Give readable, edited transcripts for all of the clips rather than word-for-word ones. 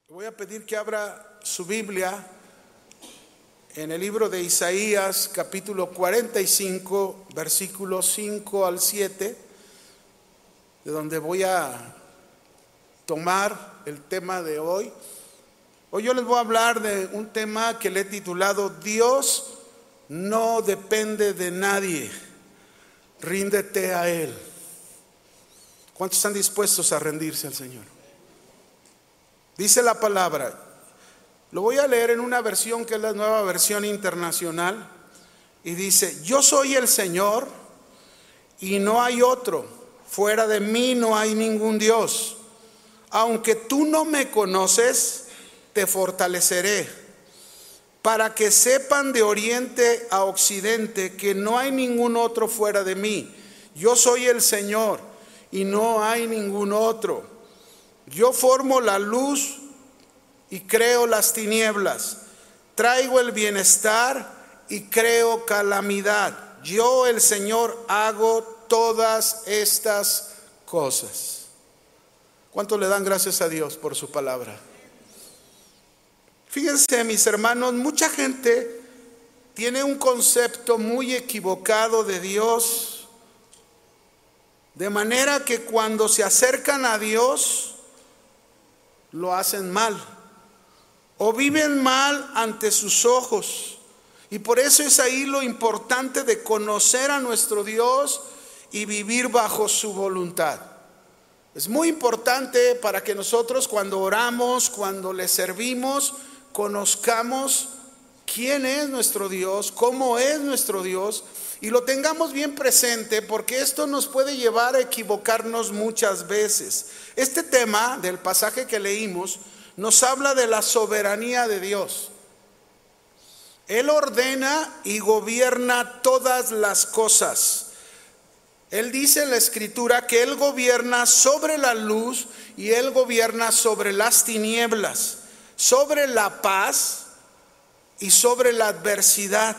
Voy a pedir que abra su Biblia en el libro de Isaías, capítulo 45, versículos 5 al 7, de donde voy a tomar el tema de hoy. Hoy yo les voy a hablar de un tema que le he titulado Dios no depende de nadie, ríndete a Él. ¿Cuántos están dispuestos a rendirse al Señor? Dice la palabra, lo voy a leer en una versión que es la Nueva Versión Internacional, y dice: yo soy el Señor y no hay otro, fuera de mí no hay ningún Dios. Aunque tú no me conoces, te fortaleceré, para que sepan de oriente a occidente que no hay ningún otro fuera de mí. Yo soy el Señor y no hay ningún otro. Yo formo la luz y creo las tinieblas. Traigo el bienestar y creo calamidad. Yo, el Señor, hago todas estas cosas. ¿Cuánto le dan gracias a Dios por su palabra? Fíjense, mis hermanos, mucha gente tiene un concepto muy equivocado de Dios, de manera que cuando se acercan a Dios lo hacen mal o viven mal ante sus ojos. Y por eso es ahí lo importante de conocer a nuestro Dios y vivir bajo su voluntad. Es muy importante para que nosotros, cuando oramos, cuando le servimos, conozcamos quién es nuestro Dios, cómo es nuestro Dios, y lo tengamos bien presente, porque esto nos puede llevar a equivocarnos muchas veces. Este tema del pasaje que leímos nos habla de la soberanía de Dios. Él ordena y gobierna todas las cosas. Él dice en la Escritura que Él gobierna sobre la luz y Él gobierna sobre las tinieblas, sobre la paz y sobre la adversidad.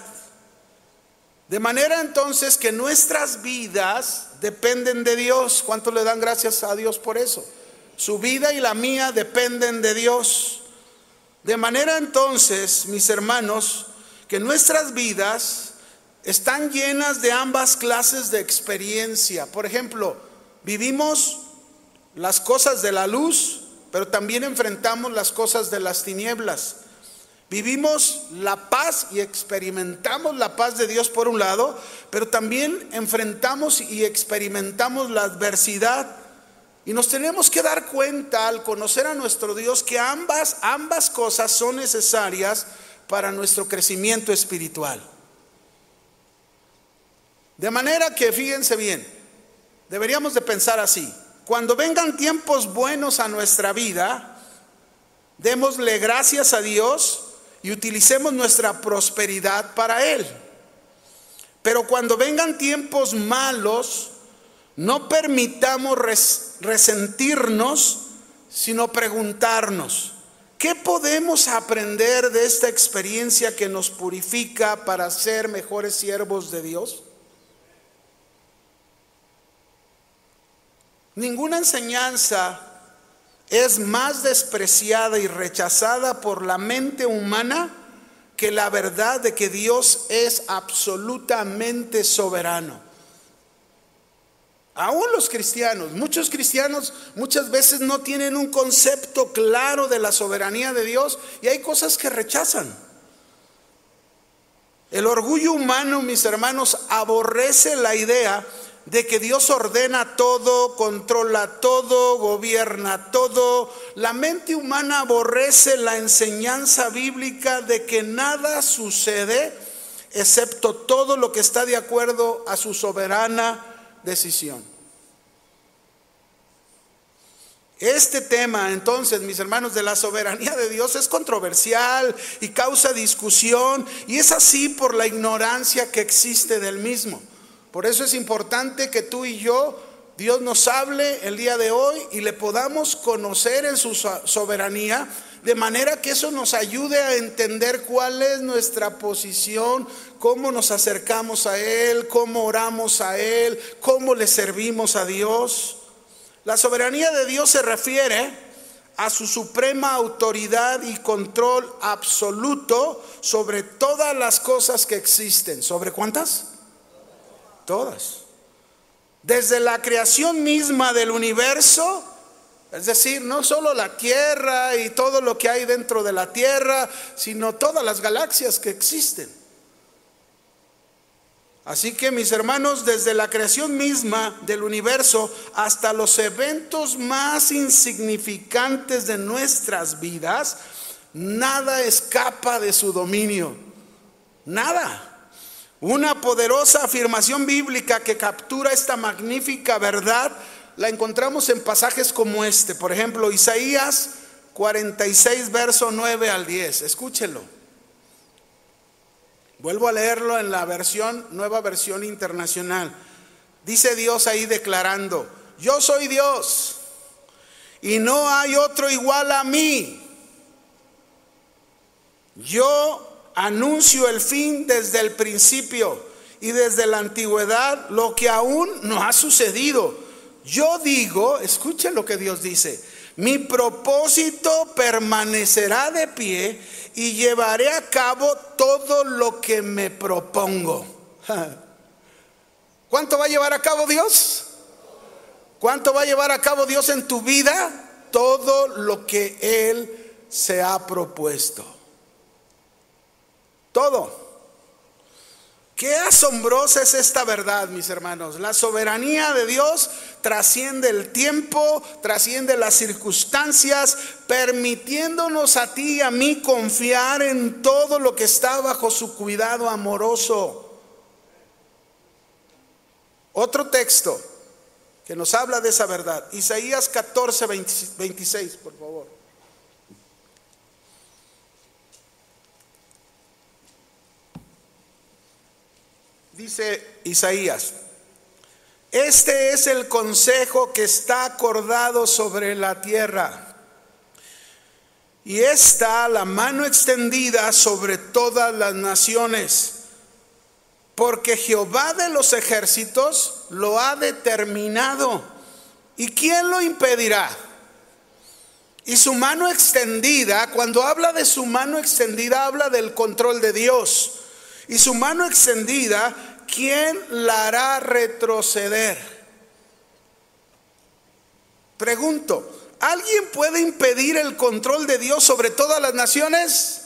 De manera entonces que nuestras vidas dependen de Dios. ¿Cuánto le dan gracias a Dios por eso? Su vida y la mía dependen de Dios. De manera entonces, mis hermanos, que nuestras vidas están llenas de ambas clases de experiencia. Por ejemplo, vivimos las cosas de la luz, pero también enfrentamos las cosas de las tinieblas. Vivimos la paz y experimentamos la paz de Dios por un lado, pero también enfrentamos y experimentamos la adversidad. Y nos tenemos que dar cuenta al conocer a nuestro Dios que ambas cosas son necesarias para nuestro crecimiento espiritual. De manera que, fíjense bien, deberíamos de pensar así: cuando vengan tiempos buenos a nuestra vida, démosle gracias a Dios y utilicemos nuestra prosperidad para Él. Pero cuando vengan tiempos malos, no permitamos resentirnos, sino preguntarnos: ¿qué podemos aprender de esta experiencia que nos purifica para ser mejores siervos de Dios? Ninguna enseñanza es más despreciada y rechazada por la mente humana que la verdad de que Dios es absolutamente soberano. Aún los cristianos, muchos cristianos muchas veces no tienen un concepto claro de la soberanía de Dios y hay cosas que rechazan. El orgullo humano, mis hermanos, aborrece la idea de que Dios ordena todo, controla todo, gobierna todo. La mente humana aborrece la enseñanza bíblica de que nada sucede excepto todo lo que está de acuerdo a su soberana decisión. Este tema, entonces, mis hermanos, de la soberanía de Dios es controversial y causa discusión, y es así por la ignorancia que existe del mismo. Por eso es importante que tú y yo, Dios nos hable el día de hoy y le podamos conocer en su soberanía, de manera que eso nos ayude a entender cuál es nuestra posición, cómo nos acercamos a Él, cómo oramos a Él, cómo le servimos a Dios. La soberanía de Dios se refiere a su suprema autoridad y control absoluto sobre todas las cosas que existen. ¿Sobre cuántas? Todas. Desde la creación misma del universo, es decir, no solo la Tierra y todo lo que hay dentro de la Tierra, sino todas las galaxias que existen. Así que, mis hermanos, desde la creación misma del universo hasta los eventos más insignificantes de nuestras vidas, nada escapa de su dominio. Nada. Una poderosa afirmación bíblica que captura esta magnífica verdad la encontramos en pasajes como este. Por ejemplo, Isaías 46, verso 9 al 10. Escúchelo. Vuelvo a leerlo en la nueva versión internacional. Dice Dios ahí declarando: yo soy Dios y no hay otro igual a mí. Yo anuncio el fin desde el principio y desde la antigüedad lo que aún no ha sucedido. Yo digo, escuchen lo que Dios dice: mi propósito permanecerá de pie y llevaré a cabo todo lo que me propongo. ¿Cuánto va a llevar a cabo Dios? ¿Cuánto va a llevar a cabo Dios en tu vida? Todo lo que Él se ha propuesto. Todo. Qué asombrosa es esta verdad, mis hermanos. La soberanía de Dios trasciende el tiempo, trasciende las circunstancias, permitiéndonos a ti y a mí confiar en todo lo que está bajo su cuidado amoroso. Otro texto que nos habla de esa verdad, Isaías 14, 26, por favor. Dice Isaías: este es el consejo que está acordado sobre la tierra, y está la mano extendida sobre todas las naciones, porque Jehová de los ejércitos lo ha determinado, ¿y quién lo impedirá? Y su mano extendida, cuando habla de su mano extendida, habla del control de Dios. Y su mano extendida, ¿quién la hará retroceder? Pregunto, ¿alguien puede impedir el control de Dios sobre todas las naciones?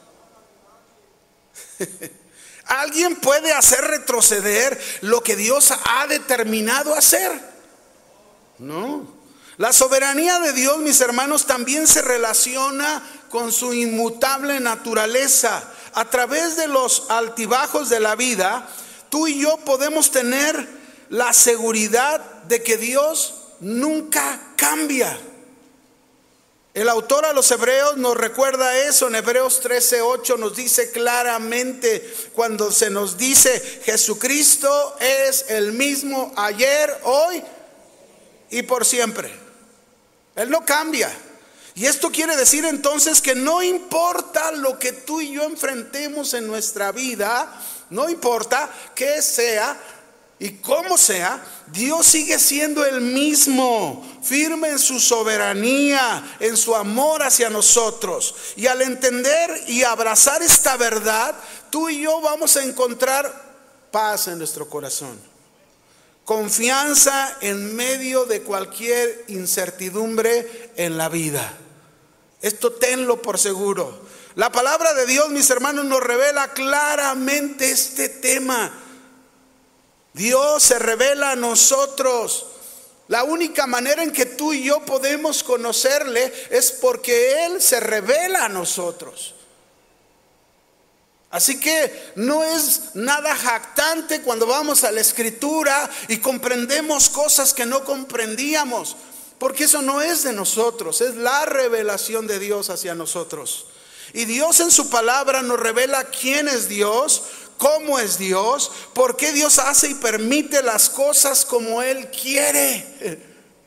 ¿Alguien puede hacer retroceder lo que Dios ha determinado hacer? No. La soberanía de Dios, mis hermanos, también se relaciona con su inmutable naturaleza. A través de los altibajos de la vida, tú y yo podemos tener la seguridad de que Dios nunca cambia. El autor a los Hebreos nos recuerda eso. En Hebreos 13:8 nos dice claramente, cuando se nos dice: Jesucristo es el mismo ayer, hoy y por siempre. Él no cambia. Y esto quiere decir entonces que no importa lo que tú y yo enfrentemos en nuestra vida, no importa qué sea y cómo sea, Dios sigue siendo el mismo, firme en su soberanía, en su amor hacia nosotros. Y al entender y abrazar esta verdad, tú y yo vamos a encontrar paz en nuestro corazón, confianza en medio de cualquier incertidumbre en la vida. Esto tenlo por seguro. La palabra de Dios, mis hermanos, nos revela claramente este tema. Dios se revela a nosotros. La única manera en que tú y yo podemos conocerle es porque Él se revela a nosotros. Así que no es nada jactante cuando vamos a la Escritura y comprendemos cosas que no comprendíamos, porque eso no es de nosotros, es la revelación de Dios hacia nosotros. Y Dios en su palabra nos revela quién es Dios, cómo es Dios, por qué Dios hace y permite las cosas como Él quiere.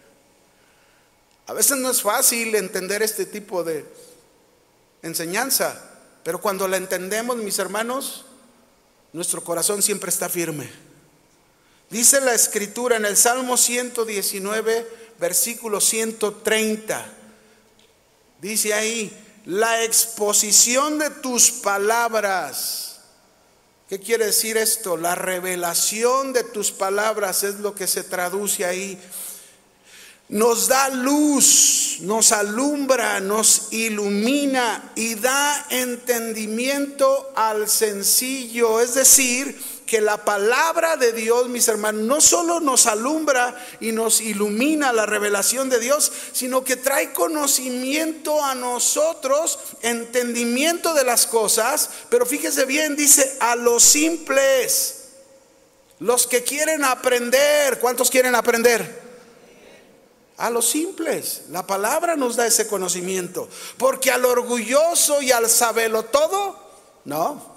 A veces no es fácil entender este tipo de enseñanza, pero cuando la entendemos, mis hermanos, nuestro corazón siempre está firme. Dice la Escritura en el Salmo 119, versículo 130: Dice ahí, la exposición de tus palabras. ¿Qué quiere decir esto? La revelación de tus palabras es lo que se traduce ahí. Nos da luz, nos alumbra, nos ilumina y da entendimiento al sencillo. Es decir, que la palabra de Dios, mis hermanos, no solo nos alumbra y nos ilumina la revelación de Dios, sino que trae conocimiento a nosotros, entendimiento de las cosas. Pero fíjese bien, dice a los simples, los que quieren aprender. ¿Cuántos quieren aprender? A los simples. La palabra nos da ese conocimiento. Porque al orgulloso y al sabelo todo, no.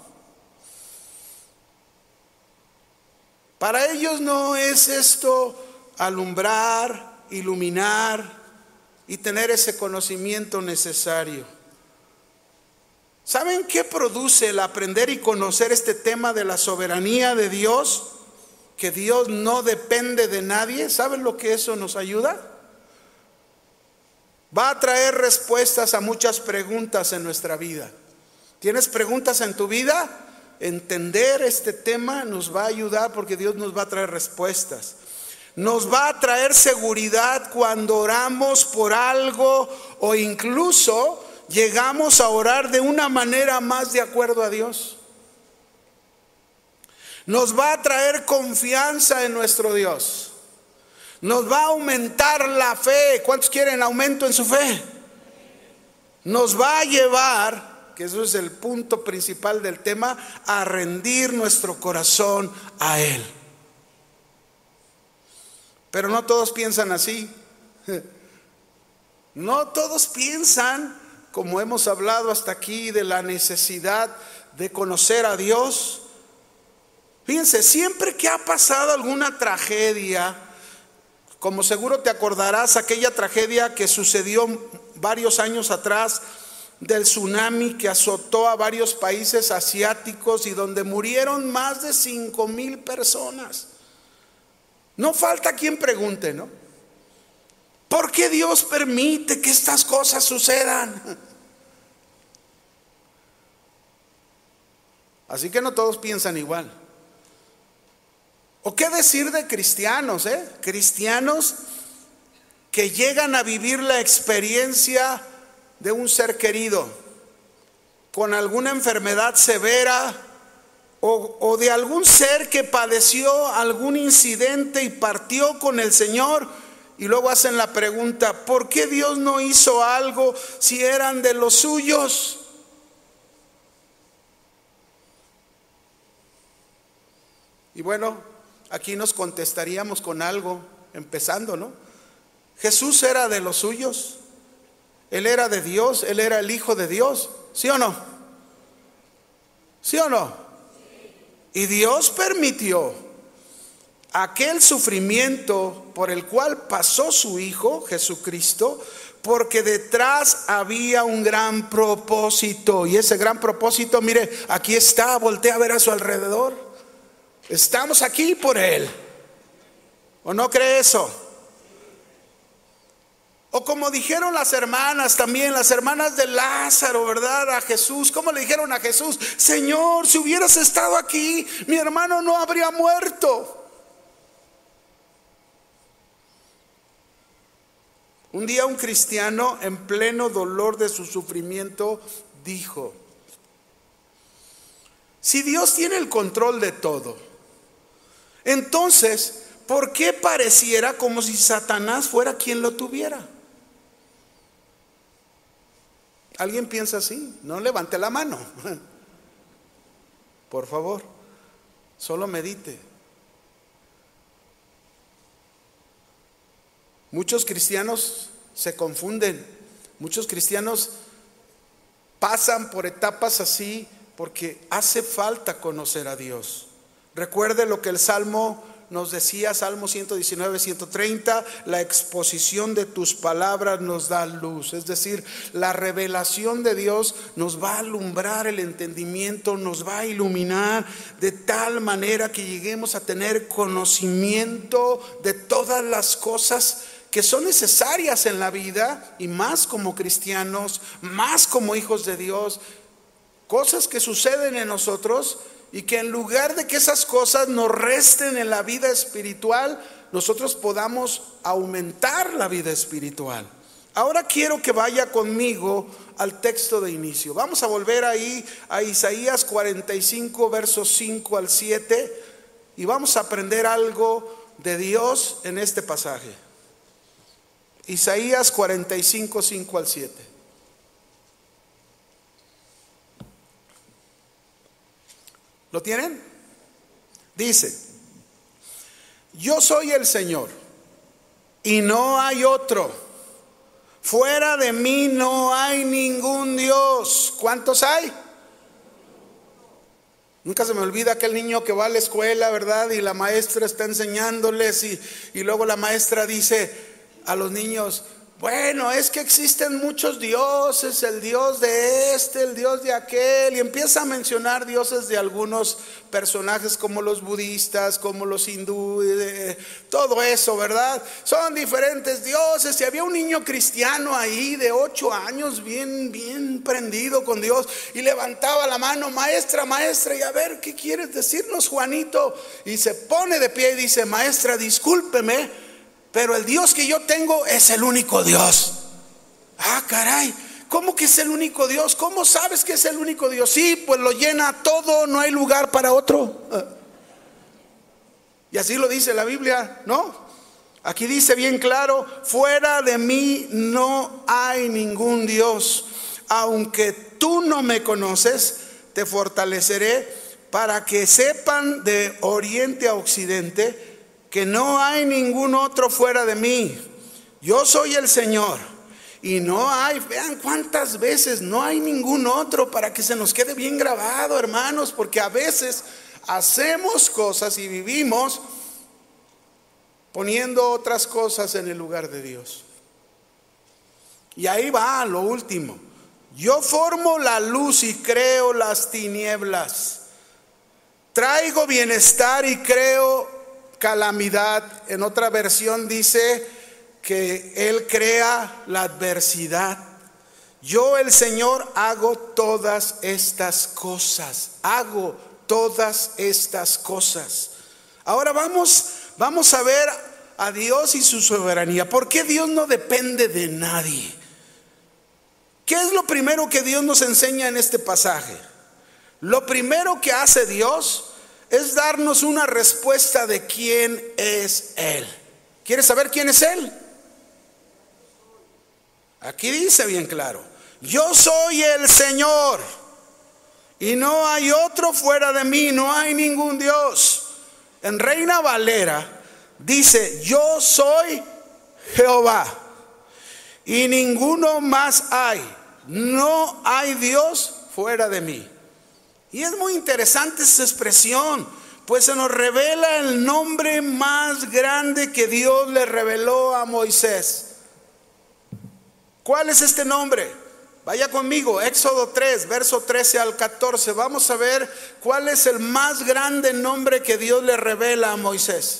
Para ellos no es esto alumbrar, iluminar y tener ese conocimiento necesario. ¿Saben qué produce el aprender y conocer este tema de la soberanía de Dios? Que Dios no depende de nadie. ¿Saben lo que eso nos ayuda? Va a traer respuestas a muchas preguntas en nuestra vida. ¿Tienes preguntas en tu vida? Entender este tema nos va a ayudar, porque Dios nos va a traer respuestas. Nos va a traer seguridad cuando oramos por algo o incluso llegamos a orar de una manera más de acuerdo a Dios. Nos va a traer confianza en nuestro Dios. Nos va a aumentar la fe. ¿Cuántos quieren aumento en su fe? Nos va a llevar, que eso es el punto principal del tema, a rendir nuestro corazón a Él. Pero no todos piensan así. No todos piensan, como hemos hablado hasta aquí, de la necesidad de conocer a Dios. Fíjense, siempre que ha pasado alguna tragedia, como seguro te acordarás, aquella tragedia que sucedió varios años atrás, del tsunami que azotó a varios países asiáticos y donde murieron más de 5,000 personas. No falta quien pregunte, ¿no? ¿Por qué Dios permite que estas cosas sucedan? Así que no todos piensan igual. ¿O qué decir de cristianos, Cristianos que llegan a vivir la experiencia de un ser querido con alguna enfermedad severa o de algún ser que padeció algún incidente y partió con el Señor, y luego hacen la pregunta: ¿por qué Dios no hizo algo si eran de los suyos? Y bueno, aquí nos contestaríamos con algo, empezando, ¿no? Jesús era de los suyos. Él era de Dios, Él era el Hijo de Dios, ¿sí o no? ¿Sí o no? Y Dios permitió aquel sufrimiento por el cual pasó su Hijo Jesucristo, porque detrás había un gran propósito. Y ese gran propósito, mire, aquí está, voltea a ver a su alrededor. Estamos aquí por Él. ¿O no cree eso? O como dijeron las hermanas también, las hermanas de Lázaro, ¿verdad? A Jesús, ¿cómo le dijeron a Jesús? Señor, si hubieras estado aquí, mi hermano no habría muerto. Un día un cristiano, en pleno dolor de su sufrimiento, dijo: si Dios tiene el control de todo, entonces, ¿por qué pareciera como si Satanás fuera quien lo tuviera? ¿Alguien piensa así? No levante la mano. Por favor, solo medite. Muchos cristianos se confunden. Muchos cristianos pasan por etapas así porque hace falta conocer a Dios. Recuerde lo que el Salmo nos decía, Salmo 119, 130, la exposición de tus palabras nos da luz. Es decir, la revelación de Dios nos va a alumbrar el entendimiento, nos va a iluminar de tal manera que lleguemos a tener conocimiento de todas las cosas que son necesarias en la vida, y más como cristianos, más como hijos de Dios, cosas que suceden en nosotros y que en lugar de que esas cosas nos resten en la vida espiritual, nosotros podamos aumentar la vida espiritual. Ahora quiero que vaya conmigo al texto de inicio. Vamos a volver ahí a Isaías 45, versos 5 al 7, y vamos a aprender algo de Dios en este pasaje. Isaías 45, 5 al 7. ¿Lo tienen? Dice: yo soy el Señor y no hay otro. Fuera de mí no hay ningún Dios. ¿Cuántos hay? Nunca se me olvida aquel niño que va a la escuela, ¿verdad? Y la maestra está enseñándoles y luego la maestra dice a los niños: bueno, es que existen muchos dioses, el dios de este, el dios de aquel, y empieza a mencionar dioses de algunos personajes como los budistas, como los hindúes, todo eso, ¿verdad? Son diferentes dioses. Y había un niño cristiano ahí de 8 años, bien prendido con Dios, y levantaba la mano: maestra, y a ver, ¿qué quieres decirnos, Juanito? Y se pone de pie y dice: maestra, discúlpeme, pero el Dios que yo tengo es el único Dios. Ah, caray, ¿cómo que es el único Dios? ¿Cómo sabes que es el único Dios? Sí, pues lo llena todo, no hay lugar para otro. Y así lo dice la Biblia, ¿no? Aquí dice bien claro: fuera de mí no hay ningún Dios. Aunque tú no me conoces, te fortaleceré para que sepan de oriente a occidente que no hay ningún otro fuera de mí. Yo soy el Señor y no hay, vean cuántas veces no hay ningún otro, para que se nos quede bien grabado, hermanos, porque a veces hacemos cosas y vivimos poniendo otras cosas en el lugar de Dios. Y ahí va lo último: yo formo la luz y creo las tinieblas, traigo bienestar y creo calamidad. En otra versión dice que Él crea la adversidad. Yo, el Señor, hago todas estas cosas. Hago todas estas cosas. Ahora vamos a ver a Dios y su soberanía. ¿Por qué Dios no depende de nadie? ¿Qué es lo primero que Dios nos enseña en este pasaje? Lo primero que hace Dios es darnos una respuesta de quién es Él. ¿Quieres saber quién es Él? Aquí dice bien claro: yo soy el Señor y no hay otro fuera de mí, no hay ningún Dios. En Reina Valera dice: yo soy Jehová y ninguno más hay, no hay Dios fuera de mí. Y es muy interesante esa expresión, pues se nos revela el nombre más grande que Dios le reveló a Moisés. ¿Cuál es este nombre? Vaya conmigo, Éxodo 3, verso 13 al 14. Vamos a ver cuál es el más grande nombre que Dios le revela a Moisés.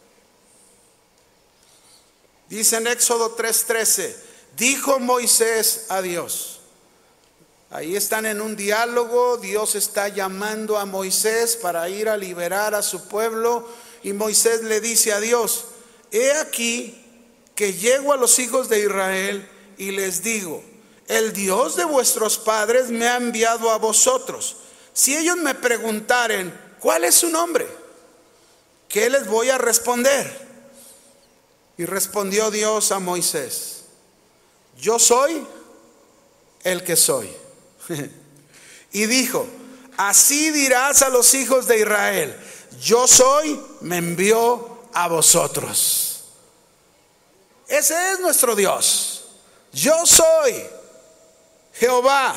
Dice en Éxodo 3:13: dijo Moisés a Dios. Ahí están en un diálogo. Dios está llamando a Moisés para ir a liberar a su pueblo, y Moisés le dice a Dios: he aquí que llego a los hijos de Israel y les digo: el Dios de vuestros padres me ha enviado a vosotros. Si ellos me preguntaren: ¿cuál es su nombre?, ¿qué les voy a responder? Y respondió Dios a Moisés: yo soy el que soy. Y dijo: así dirás a los hijos de Israel: yo soy, me envió a vosotros. Ese es nuestro Dios. Yo soy Jehová.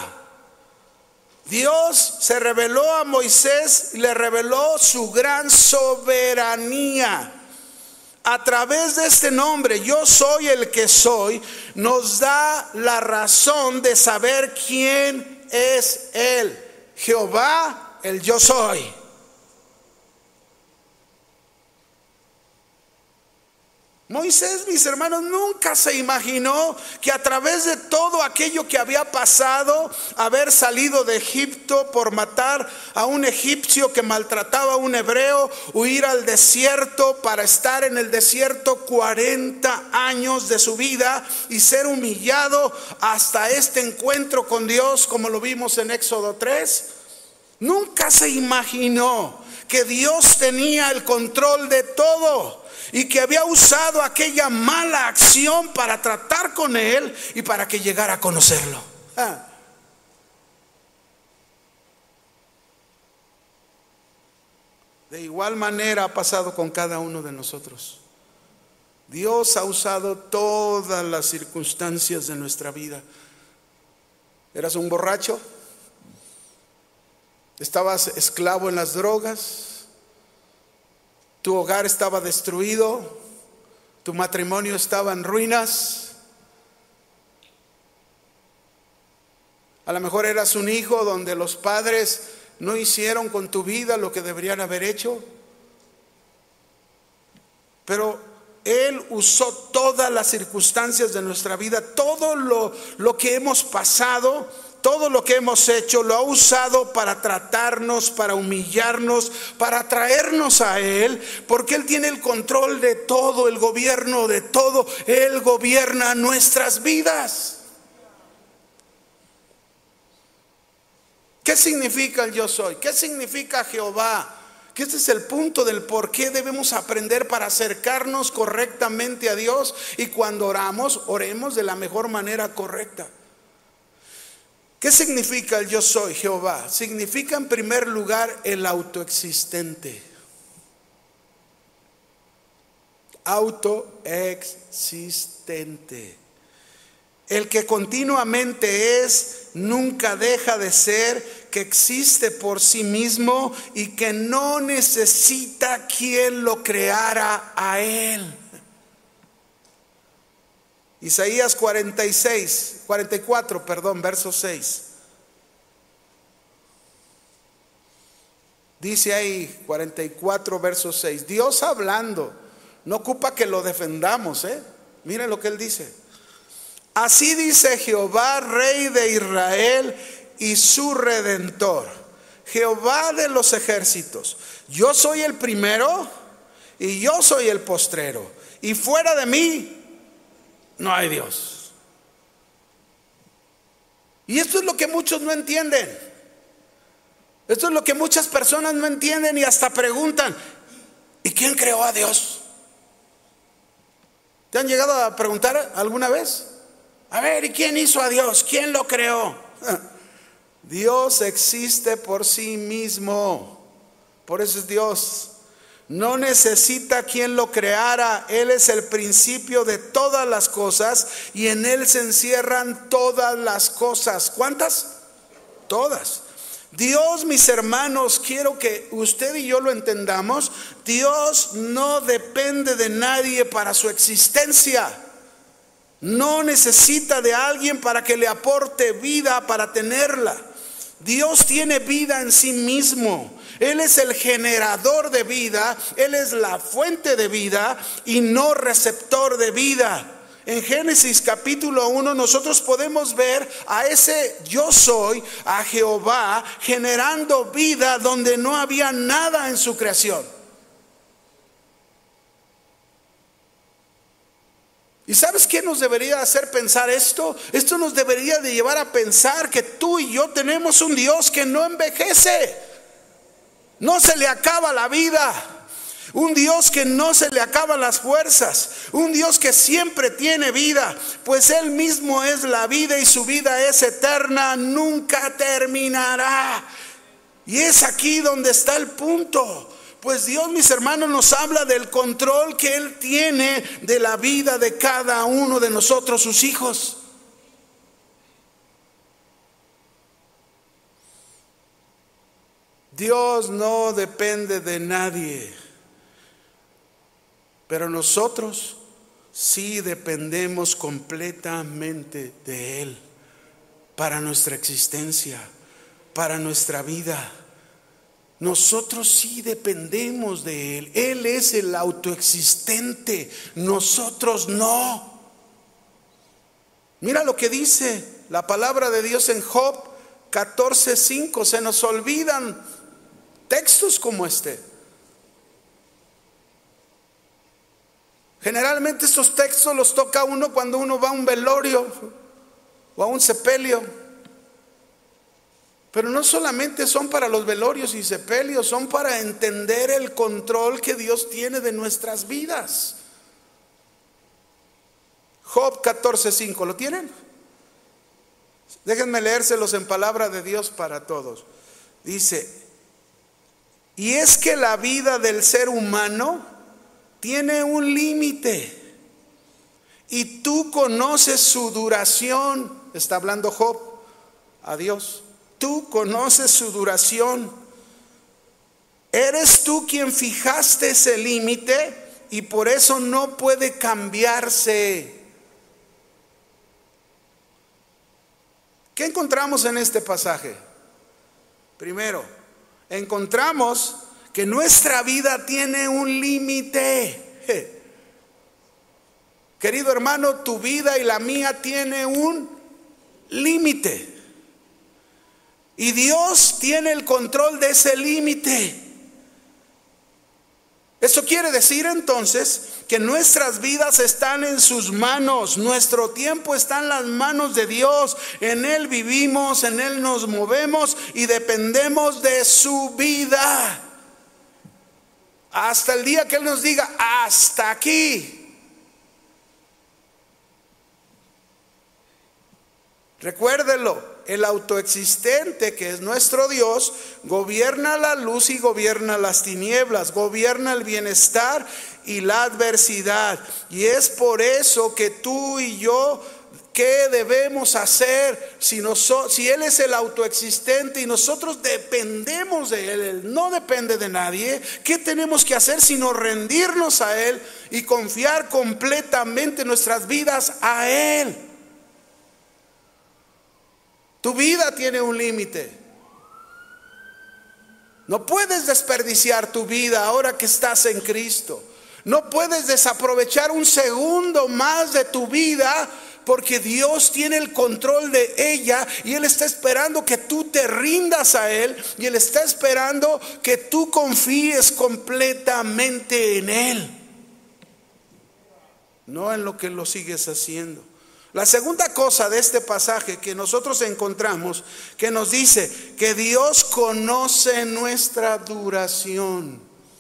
Dios se reveló a Moisés y le reveló su gran soberanía. A través de este nombre, yo soy el que soy, nos da la razón de saber quién es Él. Jehová, el yo soy. Moisés, mis hermanos, nunca se imaginó que a través de todo aquello que había pasado, haber salido de Egipto por matar a un egipcio que maltrataba a un hebreo, huir al desierto para estar en el desierto 40 años de su vida y ser humillado hasta este encuentro con Dios, como lo vimos en Éxodo 3. Nunca se imaginó que Dios tenía el control de todo y que había usado aquella mala acción para tratar con él y para que llegara a conocerlo. De igual manera ha pasado con cada uno de nosotros. Dios ha usado todas las circunstancias de nuestra vida. ¿Eras un borracho? ¿Estabas esclavo en las drogas? ¿Tu hogar estaba destruido? ¿Tu matrimonio estaba en ruinas? A lo mejor eras un hijo donde los padres no hicieron con tu vida lo que deberían haber hecho. Pero Él usó todas las circunstancias de nuestra vida, todo lo que hemos pasado, todo lo que hemos hecho, lo ha usado para tratarnos, para humillarnos, para traernos a Él, porque Él tiene el control de todo, el gobierno de todo. Él gobierna nuestras vidas. ¿Qué significa el yo soy? ¿Qué significa Jehová? Que este es el punto del por qué debemos aprender para acercarnos correctamente a Dios, y cuando oramos, oremos de la mejor manera correcta. ¿Qué significa el yo soy, Jehová? Significa en primer lugar el autoexistente. Autoexistente. El que continuamente es, nunca deja de ser, que existe por sí mismo y que no necesita quien lo creara a Él. Isaías 44, verso 6. Dice ahí 44, verso 6. Dios hablando, no ocupa que lo defendamos, Miren lo que Él dice. Así dice Jehová, Rey de Israel y su Redentor, Jehová de los ejércitos: yo soy el primero y yo soy el postrero, y fuera de mí no hay Dios. Y esto es lo que muchos no entienden. Esto es lo que muchas personas no entienden y hasta preguntan: ¿y quién creó a Dios? ¿Te han llegado a preguntar alguna vez? A ver, ¿y quién hizo a Dios? ¿Quién lo creó? Dios existe por sí mismo. Por eso es Dios. No necesita quien lo creara. Él es el principio de todas las cosas y en Él se encierran todas las cosas. ¿Cuántas? Todas. Dios, mis hermanos, quiero que usted y yo lo entendamos. Dios no depende de nadie para su existencia. No necesita de alguien para que le aporte vida para tenerla. Dios tiene vida en sí mismo. Él es el generador de vida, Él es la fuente de vida y no receptor de vida. En Génesis capítulo 1 nosotros podemos ver a ese yo soy, a Jehová, generando vida donde no había nada en su creación. ¿Y sabes qué nos debería hacer pensar esto? Esto nos debería de llevar a pensar que tú y yo tenemos un Dios que no envejece. No se le acaba la vida. Un Dios que no se le acaban las fuerzas. Un Dios que siempre tiene vida, pues Él mismo es la vida y su vida es eterna, nunca terminará. Y es aquí donde está el punto. Pues Dios, mis hermanos, nos habla del control que Él tiene de la vida de cada uno de nosotros, sus hijos. Dios no depende de nadie, pero nosotros sí dependemos completamente de Él para nuestra existencia, para nuestra vida. Nosotros sí dependemos de Él. Él es el autoexistente, nosotros no. Mira lo que dice la palabra de Dios en Job 14:5. Se nos olvidan textos como este. Generalmente estos textos los toca uno cuando uno va a un velorio o a un sepelio. Pero no solamente son para los velorios y sepelios, son para entender el control que Dios tiene de nuestras vidas. Job 14:5, ¿lo tienen? Déjenme leérselos en palabra de Dios para todos. Dice: y es que la vida del ser humano tiene un límite, y tú conoces su duración. Está hablando Job a Dios. Tú conoces su duración. Eres tú quien fijaste ese límite y por eso no puede cambiarse. ¿Qué encontramos en este pasaje? Primero, encontramos que nuestra vida tiene un límite. Querido hermano, tu vida y la mía tiene un límite. Y Dios tiene el control de ese límite. Eso quiere decir entonces que nuestras vidas están en sus manos. Nuestro tiempo está en las manos de Dios. En Él vivimos, en Él nos movemos y dependemos de su vida. Hasta el día que Él nos diga: hasta aquí. Recuérdelo. El autoexistente, que es nuestro Dios, gobierna la luz y gobierna las tinieblas, gobierna el bienestar y la adversidad. Y es por eso que tú y yo, ¿qué debemos hacer? Si Él es el autoexistente y nosotros dependemos de Él, Él no depende de nadie, ¿qué tenemos que hacer sino rendirnos a Él y confiar completamente nuestras vidas a Él? Tu vida tiene un límite. No puedes desperdiciar tu vida ahora que estás en Cristo. No puedes desaprovechar un segundo más de tu vida, porque Dios tiene el control de ella y Él está esperando que tú te rindas a Él, y Él está esperando que tú confíes completamente en Él, no en lo que lo sigues haciendo. La segunda cosa de este pasaje que nosotros encontramos, que nos dice que Dios conoce nuestra duración.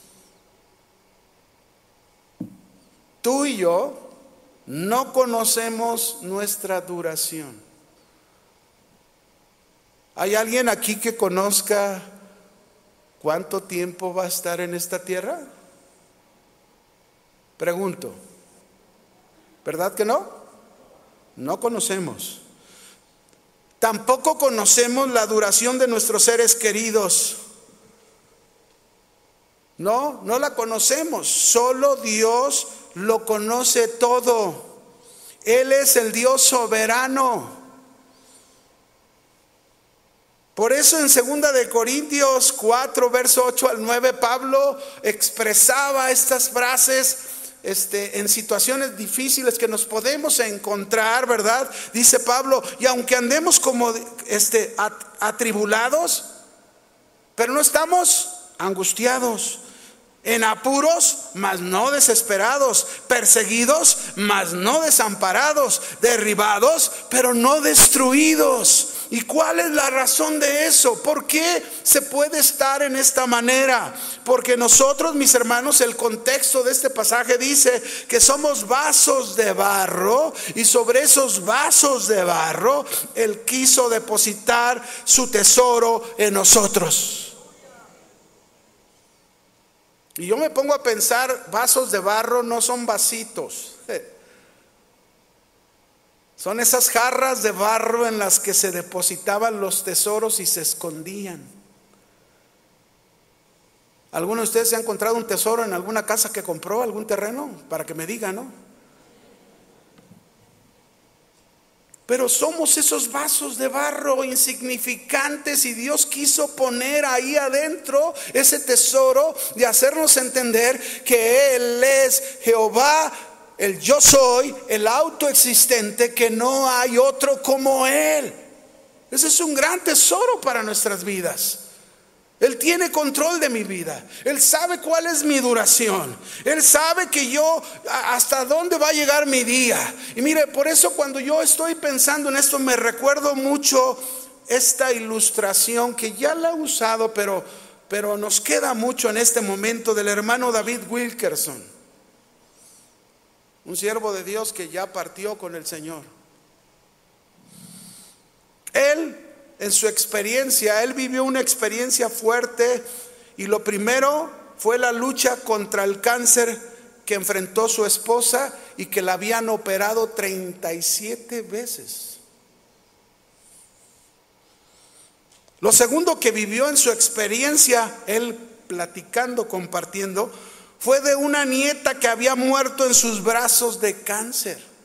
Tú y yo no conocemos nuestra duración. ¿Hay alguien aquí que conozca cuánto tiempo va a estar en esta tierra? Pregunto, ¿verdad que no? No conocemos. Tampoco conocemos la duración de nuestros seres queridos. No la conocemos. Solo Dios lo conoce todo. Él es el Dios soberano. Por eso en 2 de Corintios 4, verso 8 al 9, Pablo expresaba estas frases en situaciones difíciles que nos podemos encontrar, ¿verdad? Dice Pablo: y aunque andemos como atribulados, pero no estamos angustiados, en apuros, mas no desesperados, perseguidos, mas no desamparados, derribados, pero no destruidos. ¿Y cuál es la razón de eso? ¿Por qué se puede estar en esta manera? Porque nosotros, mis hermanos, el contexto de este pasaje dice que somos vasos de barro, y sobre esos vasos de barro Él quiso depositar su tesoro en nosotros. Y yo me pongo a pensar, vasos de barro no son vasitos. Son esas jarras de barro en las que se depositaban los tesoros y se escondían. ¿Alguno de ustedes se ha encontrado un tesoro en alguna casa que compró, algún terreno? Para que me digan, ¿no? Pero somos esos vasos de barro insignificantes y Dios quiso poner ahí adentro ese tesoro de hacernos entender que Él es Jehová, el yo soy, el autoexistente, que no hay otro como Él. Ese es un gran tesoro para nuestras vidas. Él tiene control de mi vida. Él sabe cuál es mi duración. Él sabe que yo hasta dónde va a llegar mi día. Y mire, por eso cuando yo estoy pensando en esto, me recuerdo mucho esta ilustración que ya la he usado, pero nos queda mucho en este momento, del hermano David Wilkerson, un siervo de Dios que ya partió con el Señor. Él, en su experiencia, él vivió una experiencia fuerte, y lo primero fue la lucha contra el cáncer que enfrentó su esposa y que la habían operado 37 veces. Lo segundo que vivió en su experiencia, él platicando, compartiendo, fue de una nieta que había muerto en sus brazos de cáncer.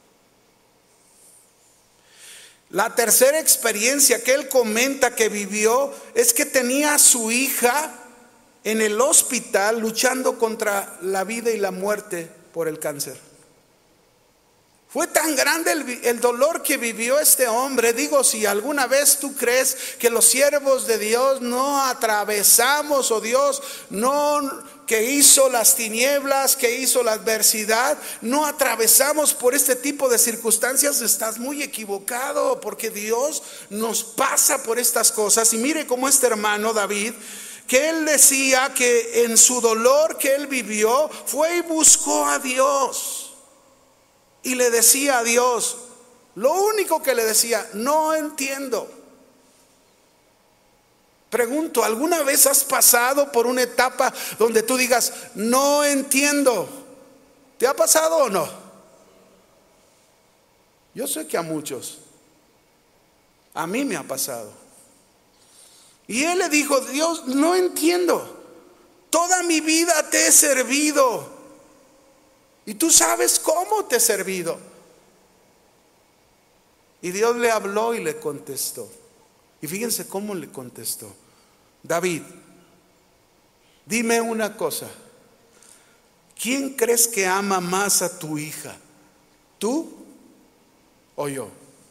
La tercera experiencia que él comenta que vivió es que tenía a su hija en el hospital luchando contra la vida y la muerte por el cáncer. Fue tan grande el dolor que vivió este hombre. Digo, si alguna vez tú crees que los siervos de Dios no atravesamos, o Dios no, que hizo las tinieblas, que hizo la adversidad, no atravesamos por este tipo de circunstancias, estás muy equivocado, porque Dios nos pasa por estas cosas. Y mire cómo este hermano David, que él decía que en su dolor que él vivió, fue y buscó a Dios. Y le decía a Dios, lo único que le decía: no entiendo. Pregunto, ¿alguna vez has pasado por una etapa donde tú digas, no entiendo? ¿Te ha pasado o no? Yo sé que a muchos. A mí me ha pasado. Y él le dijo: Dios, no entiendo. Toda mi vida te he servido. Y tú sabes cómo te he servido. Y Dios le habló y le contestó. Y fíjense cómo le contestó: David, dime una cosa. ¿Quién crees que ama más a tu hija? ¿Tú o yo?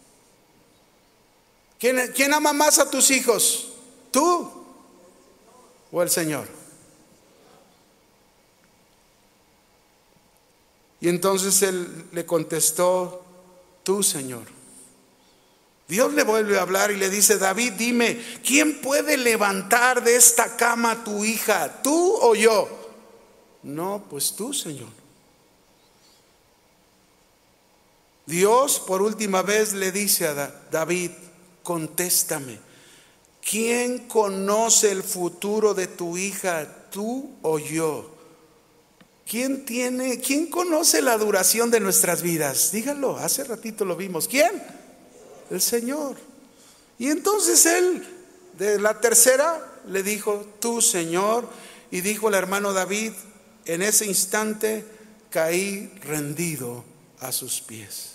¿Quién ama más a tus hijos? ¿Tú o el Señor? Y entonces él le contestó: tú, Señor. Dios le vuelve a hablar y le dice: David, dime, ¿quién puede levantar de esta cama a tu hija? ¿Tú o yo? No, pues tú, Señor. Dios por última vez le dice a David: contéstame, ¿quién conoce el futuro de tu hija? ¿Tú o yo? ¿Quién conoce la duración de nuestras vidas? Díganlo, hace ratito lo vimos. ¿Quién? El Señor. Y entonces él, de la tercera, le dijo: tú, Señor. Y dijo el hermano David: en ese instante caí rendido a sus pies.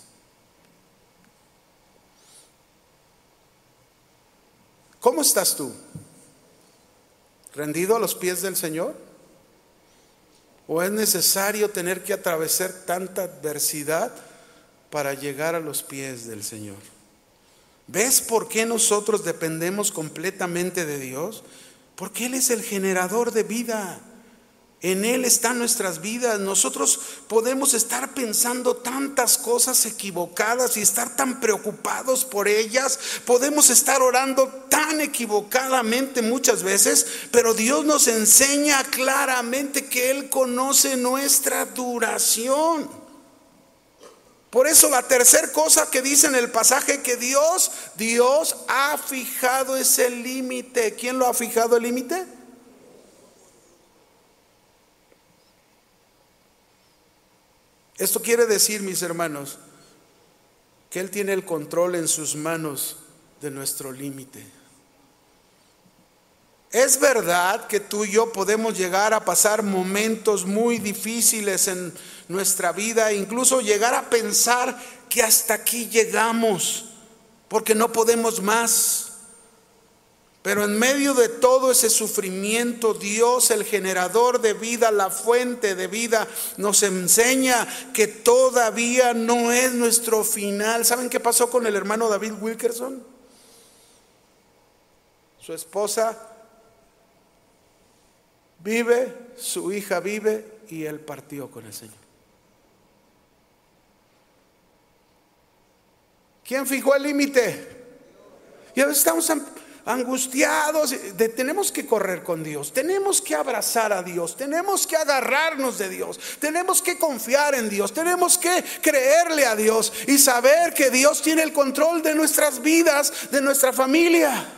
¿Cómo estás tú? ¿Rendido a los pies del Señor? ¿O es necesario tener que atravesar tanta adversidad para llegar a los pies del Señor? ¿Ves por qué nosotros dependemos completamente de Dios? Porque Él es el generador de vida. En Él están nuestras vidas. Nosotros podemos estar pensando tantas cosas equivocadas y estar tan preocupados por ellas. Podemos estar orando tan equivocadamente muchas veces, pero Dios nos enseña claramente que Él conoce nuestra duración. Por eso la tercera cosa que dice en el pasaje, que Dios ha fijado ese límite. ¿Quién lo ha fijado el límite? Esto quiere decir, mis hermanos, que Él tiene el control en sus manos de nuestro límite. Es verdad que tú y yo podemos llegar a pasar momentos muy difíciles en nuestra vida, incluso llegar a pensar que hasta aquí llegamos, porque no podemos más. Pero en medio de todo ese sufrimiento, Dios, el generador de vida, la fuente de vida, nos enseña que todavía no es nuestro final. ¿Saben qué pasó con el hermano David Wilkerson? Su esposa vive, su hija vive y él partió con el Señor. ¿Quién fijó el límite? Y a veces estamos angustiados. Tenemos que correr con Dios, tenemos que abrazar a Dios, tenemos que agarrarnos de Dios, tenemos que confiar en Dios, tenemos que creerle a Dios y saber que Dios tiene el control de nuestras vidas, de nuestra familia.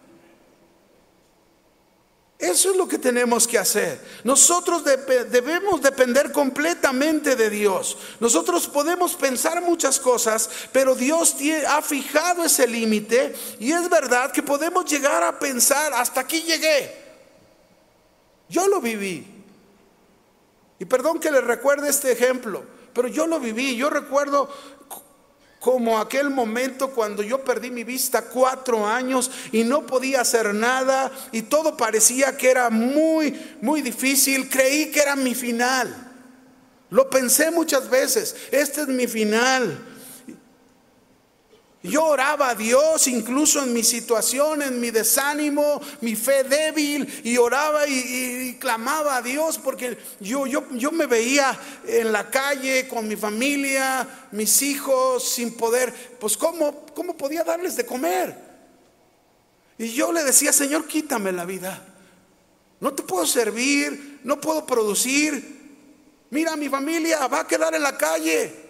Eso es lo que tenemos que hacer. Nosotros debemos depender completamente de Dios. Nosotros podemos pensar muchas cosas, pero Dios ha fijado ese límite. Y es verdad que podemos llegar a pensar, hasta aquí llegué. Yo lo viví. Y perdón que les recuerde este ejemplo, pero yo lo viví. Yo recuerdo como aquel momento cuando yo perdí mi vista 4 años y no podía hacer nada y todo parecía que era muy, muy difícil. Creí que era mi final. Lo pensé muchas veces, este es mi final. Yo oraba a Dios incluso en mi situación, en mi desánimo, mi fe débil, y oraba y clamaba a Dios porque yo me veía en la calle con mi familia, mis hijos, sin poder, pues ¿cómo podía darles de comer? Y yo le decía, Señor, quítame la vida. No te puedo servir, no puedo producir. Mira, mi familia va a quedar en la calle.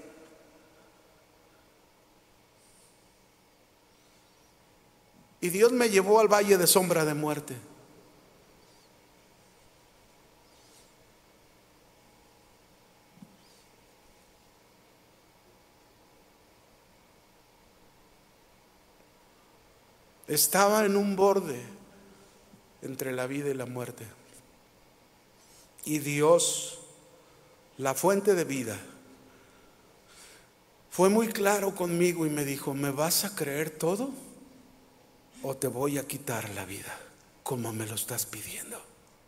Y Dios me llevó al valle de sombra de muerte. Estaba en un borde entre la vida y la muerte. Y Dios, la fuente de vida, fue muy claro conmigo y me dijo, ¿me vas a creer todo? ¿O te voy a quitar la vida como me lo estás pidiendo?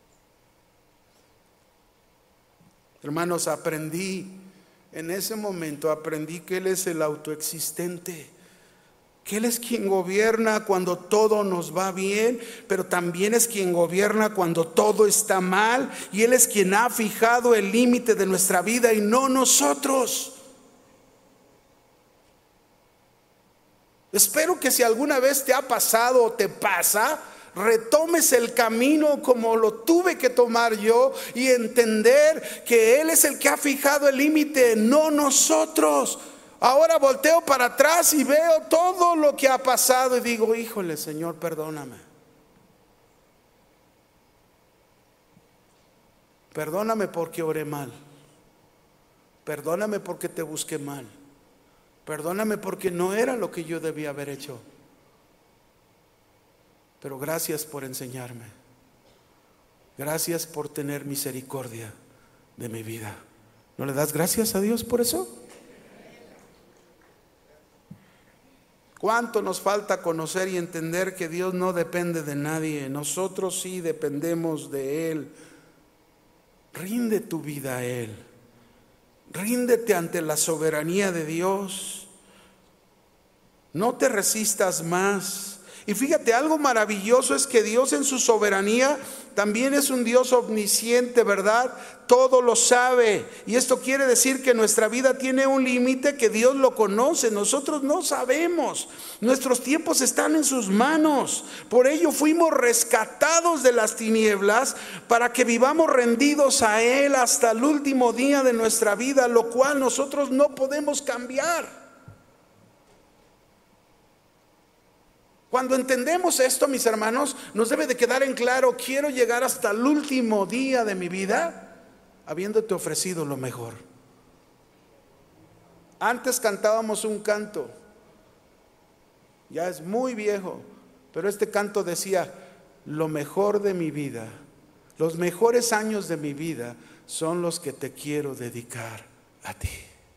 Hermanos, en ese momento aprendí que Él es el autoexistente, que Él es quien gobierna cuando todo nos va bien, pero también es quien gobierna cuando todo está mal, y Él es quien ha fijado el límite de nuestra vida y no nosotros. Espero que si alguna vez te ha pasado o te pasa, retomes el camino como lo tuve que tomar yo y entender que Él es el que ha fijado el límite, no nosotros. Ahora volteo para atrás y veo todo lo que ha pasado y digo, híjole, Señor, perdóname. Perdóname porque oré mal. Perdóname porque te busqué mal. Perdóname porque no era lo que yo debía haber hecho. Pero gracias por enseñarme. Gracias por tener misericordia de mi vida. ¿No le das gracias a Dios por eso? ¿Cuánto nos falta conocer y entender que Dios no depende de nadie? Nosotros sí dependemos de Él. Rinde tu vida a Él. Ríndete ante la soberanía de Dios. No te resistas más. Y fíjate, algo maravilloso es que Dios en su soberanía también es un Dios omnisciente, ¿verdad? Todo lo sabe. Y esto quiere decir que nuestra vida tiene un límite que Dios lo conoce. Nosotros no sabemos. Nuestros tiempos están en sus manos. Por ello fuimos rescatados de las tinieblas para que vivamos rendidos a Él hasta el último día de nuestra vida, lo cual nosotros no podemos cambiar. Cuando entendemos esto, mis hermanos, nos debe de quedar en claro, quiero llegar hasta el último día de mi vida habiéndote ofrecido lo mejor. Antes cantábamos un canto, ya es muy viejo, pero este canto decía, lo mejor de mi vida, los mejores años de mi vida son los que te quiero dedicar a ti.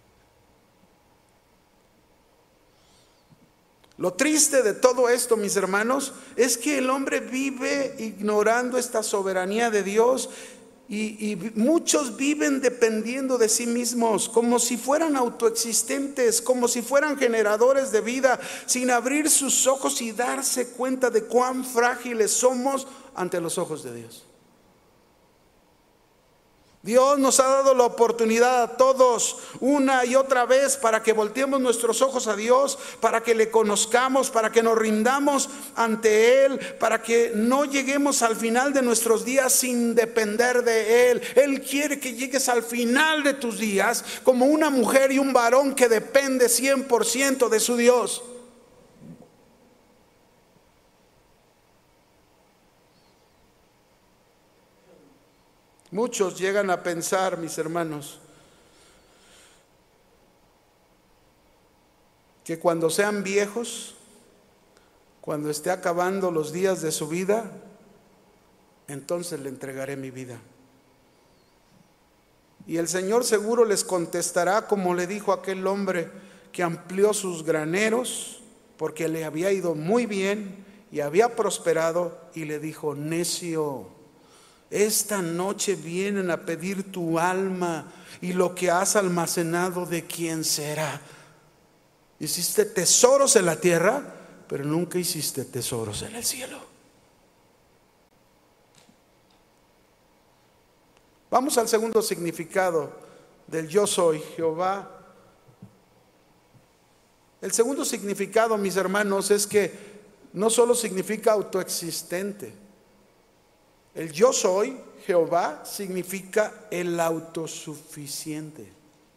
Lo triste de todo esto, mis hermanos, es que el hombre vive ignorando esta soberanía de Dios y muchos viven dependiendo de sí mismos, como si fueran autoexistentes, como si fueran generadores de vida, sin abrir sus ojos y darse cuenta de cuán frágiles somos ante los ojos de Dios. Dios nos ha dado la oportunidad a todos una y otra vez para que volteemos nuestros ojos a Dios, para que le conozcamos, para que nos rindamos ante Él, para que no lleguemos al final de nuestros días sin depender de Él. Él quiere que llegues al final de tus días como una mujer y un varón que depende 100% de su Dios. Muchos llegan a pensar, mis hermanos, que cuando sean viejos, cuando esté acabando los días de su vida, entonces le entregaré mi vida. Y el Señor seguro les contestará como le dijo a aquel hombre que amplió sus graneros porque le había ido muy bien y había prosperado, y le dijo: necio, esta noche vienen a pedir tu alma, y lo que has almacenado, ¿de quién será? Hiciste tesoros en la tierra, pero nunca hiciste tesoros en el cielo. Vamos al segundo significado del yo soy Jehová. El segundo significado, mis hermanos, es que no solo significa autoexistente. El yo soy Jehová significa el autosuficiente.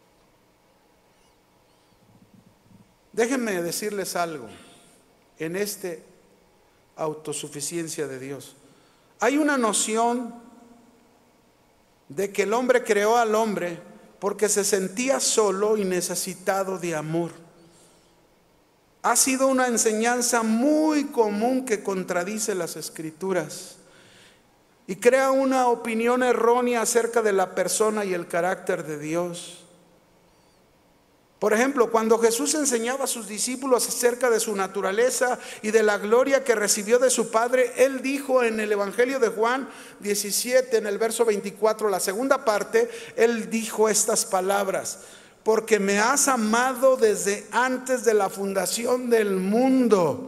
Déjenme decirles algo en esta autosuficiencia de Dios. Hay una noción de que el hombre creó al hombre porque se sentía solo y necesitado de amor. Ha sido una enseñanza muy común que contradice las Escrituras y crea una opinión errónea acerca de la persona y el carácter de Dios. Por ejemplo, cuando Jesús enseñaba a sus discípulos acerca de su naturaleza y de la gloria que recibió de su Padre, Él dijo en el Evangelio de Juan 17, en el verso 24, la segunda parte, Él dijo estas palabras: porque me has amado desde antes de la fundación del mundo.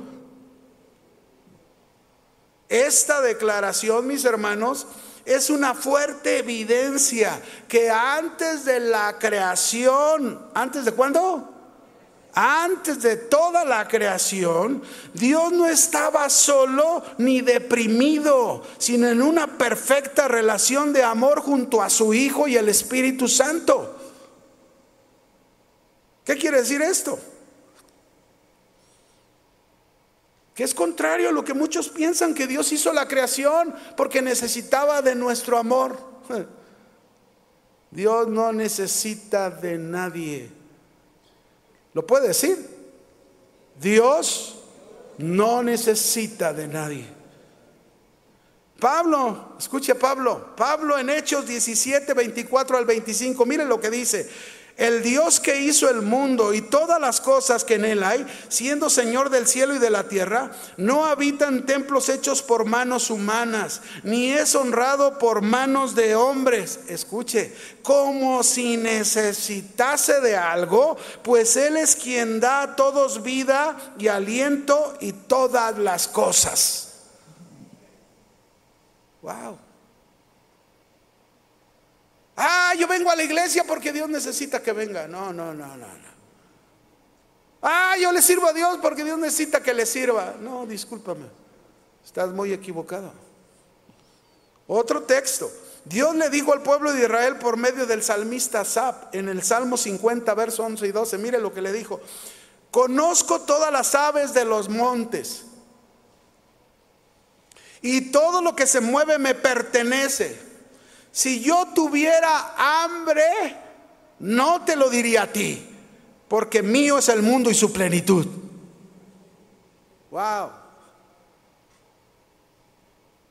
Esta declaración, mis hermanos, es una fuerte evidencia que antes de la creación, ¿antes de cuándo? Antes de toda la creación, Dios no estaba solo ni deprimido, sino en una perfecta relación de amor junto a su Hijo y el Espíritu Santo. ¿Qué quiere decir esto? Que es contrario a lo que muchos piensan, que Dios hizo la creación porque necesitaba de nuestro amor. Dios no necesita de nadie. ¿Lo puede decir? Dios no necesita de nadie. Pablo, escuche a Pablo en Hechos 17, 24 al 25, miren lo que dice: el Dios que hizo el mundo y todas las cosas que en él hay, siendo Señor del cielo y de la tierra, no habita en templos hechos por manos humanas, ni es honrado por manos de hombres. Escuche, como si necesitase de algo, pues Él es quien da a todos vida y aliento y todas las cosas. Wow. Yo vengo a la iglesia porque Dios necesita que venga. No. Yo le sirvo a Dios porque Dios necesita que le sirva. No, discúlpame, estás muy equivocado. Otro texto: Dios le dijo al pueblo de Israel por medio del salmista Asaf en el Salmo 50, verso 11 y 12. Mire lo que le dijo: conozco todas las aves de los montes, y todo lo que se mueve me pertenece. Si yo tuviera hambre, no te lo diría a ti, porque mío es el mundo y su plenitud. Wow.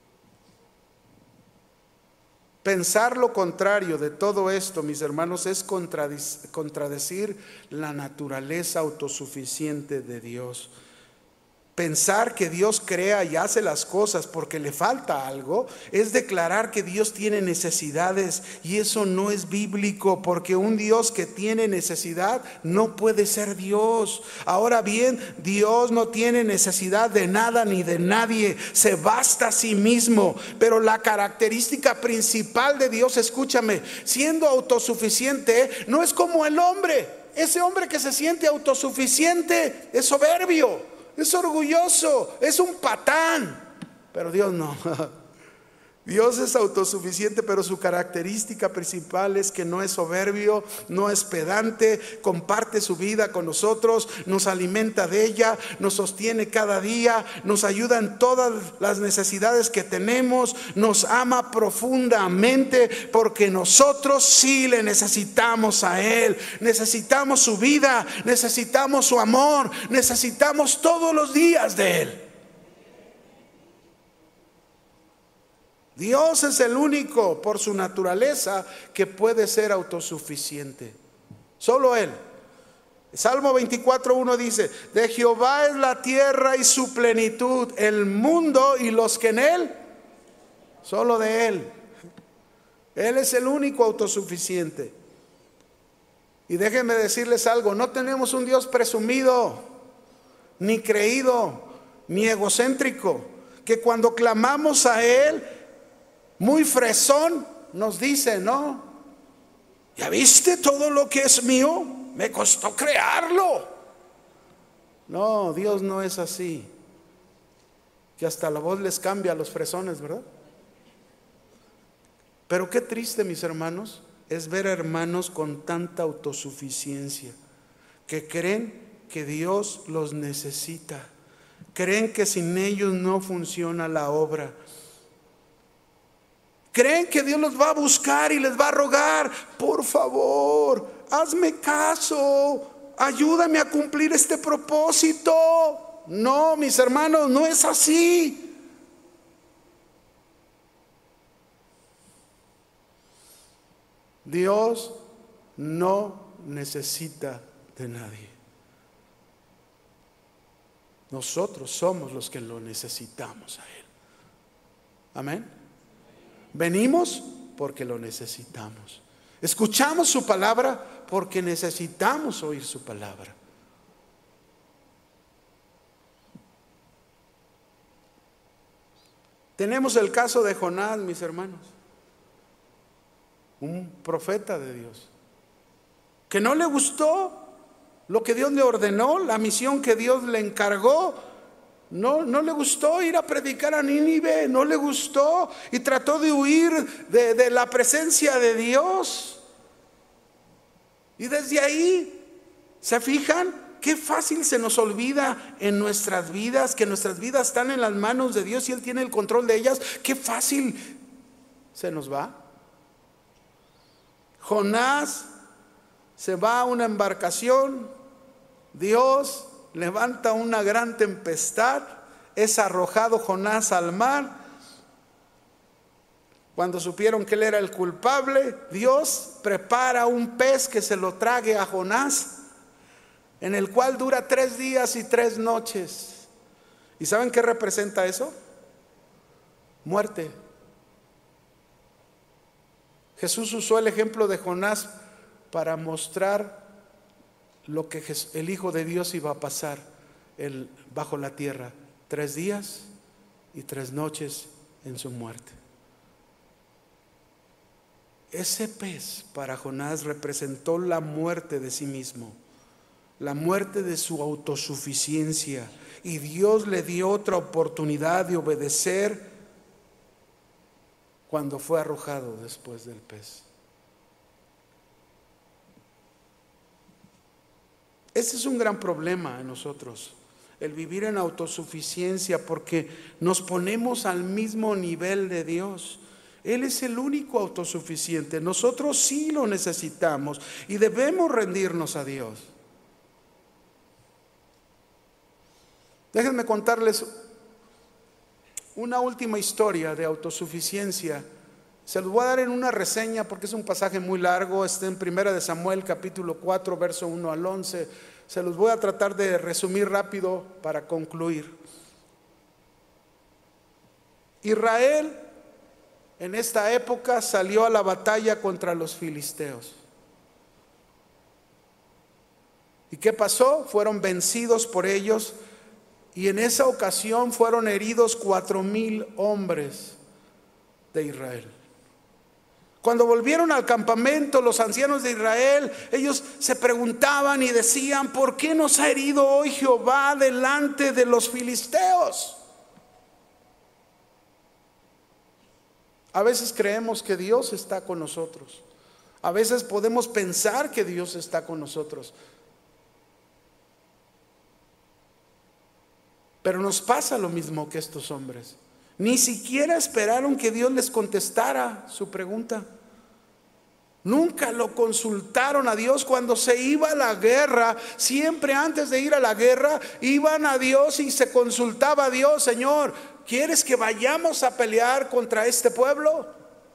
Pensar lo contrario de todo esto, mis hermanos, es contradecir la naturaleza autosuficiente de Dios. Pensar que Dios crea y hace las cosas porque le falta algo es declarar que Dios tiene necesidades, y eso no es bíblico, porque un Dios que tiene necesidad no puede ser Dios. Ahora bien, Dios no tiene necesidad de nada ni de nadie, se basta a sí mismo. Pero la característica principal de Dios, escúchame, siendo autosuficiente, no es como el hombre. Ese hombre que se siente autosuficiente es soberbio, es orgulloso, es un patán. Pero Dios no. Dios es autosuficiente, pero su característica principal es que no es soberbio, no es pedante, comparte su vida con nosotros, nos alimenta de ella, nos sostiene cada día, nos ayuda en todas las necesidades que tenemos, nos ama profundamente, porque nosotros sí le necesitamos a Él, necesitamos su vida, necesitamos su amor, necesitamos todos los días de Él. Dios es el único por su naturaleza que puede ser autosuficiente. Solo Él. Salmo 24:1 dice: de Jehová es la tierra y su plenitud, el mundo y los que en él. Solo de Él. Él es el único autosuficiente. Y déjenme decirles algo: no tenemos un Dios presumido, ni creído, ni egocéntrico, que cuando clamamos a Él, muy fresón, nos dice: no, ¿ya viste todo lo que es mío? Me costó crearlo. No, Dios no es así, que hasta la voz les cambia a los fresones, ¿verdad? Pero qué triste, mis hermanos, es ver hermanos con tanta autosuficiencia, que creen que Dios los necesita, creen que sin ellos no funciona la obra. Creen que Dios los va a buscar y les va a rogar: por favor, hazme caso, ayúdame a cumplir este propósito. No, mis hermanos, no es así. Dios no necesita de nadie. Nosotros somos los que lo necesitamos a Él. Amén. Venimos porque lo necesitamos. Escuchamos su palabra porque necesitamos oír su palabra. Tenemos el caso de Jonás, mis hermanos, un profeta de Dios, que no le gustó lo que Dios le ordenó, la misión que Dios le encargó. No le gustó ir a predicar a Nínive, no le gustó, y trató de huir de la presencia de Dios. Y desde ahí, ¿se fijan? Qué fácil se nos olvida en nuestras vidas, que nuestras vidas están en las manos de Dios y Él tiene el control de ellas. Qué fácil se nos va. Jonás se va a una embarcación, Dios levanta una gran tempestad, es arrojado Jonás al mar. Cuando supieron que él era el culpable, Dios prepara un pez que se lo trague a Jonás, en el cual dura 3 días y 3 noches. ¿Y saben qué representa eso? Muerte. Jesús usó el ejemplo de Jonás para mostrar lo que el Hijo de Dios iba a pasar bajo la tierra: 3 días y 3 noches en su muerte. Ese pez para Jonás representó la muerte de sí mismo, la muerte de su autosuficiencia, y Dios le dio otra oportunidad de obedecer cuando fue arrojado después del pez. Ese es un gran problema en nosotros, el vivir en autosuficiencia, porque nos ponemos al mismo nivel de Dios. Él es el único autosuficiente. Nosotros sí lo necesitamos y debemos rendirnos a Dios. Déjenme contarles una última historia de autosuficiencia Se los voy a dar en una reseña porque es un pasaje muy largo. Está en 1 Samuel capítulo 4, verso 1 al 11. Se los voy a tratar de resumir rápido para concluir. Israel en esta época salió a la batalla contra los filisteos. ¿Y qué pasó? Fueron vencidos por ellos, y en esa ocasión fueron heridos 4,000 hombres de Israel. Cuando volvieron al campamento, los ancianos de Israel, ellos se preguntaban y decían: ¿por qué nos ha herido hoy Jehová delante de los filisteos? A veces creemos que Dios está con nosotros. A veces podemos pensar que Dios está con nosotros. Pero nos pasa lo mismo que estos hombres. Ni siquiera esperaron que Dios les contestara su pregunta. Nunca lo consultaron a Dios cuando se iba a la guerra. Siempre antes de ir a la guerra iban a Dios y se consultaba a Dios: Señor, ¿quieres que vayamos a pelear contra este pueblo?